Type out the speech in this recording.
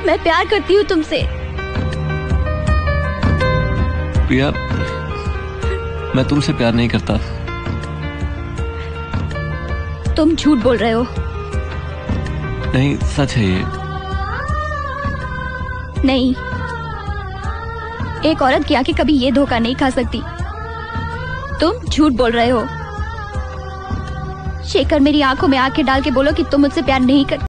मैं प्यार करती हूँ तुमसे। प्रिया, मैं तुमसे प्यार नहीं करता। तुम झूठ बोल रहे हो। नहीं, सच है ये। नहीं, एक औरत की आंखें कभी ये धोखा नहीं खा सकती। तुम झूठ बोल रहे हो। शेखर, मेरी आंखों में आंखें डाल के बोलो कि तुम मुझसे प्यार नहीं करते।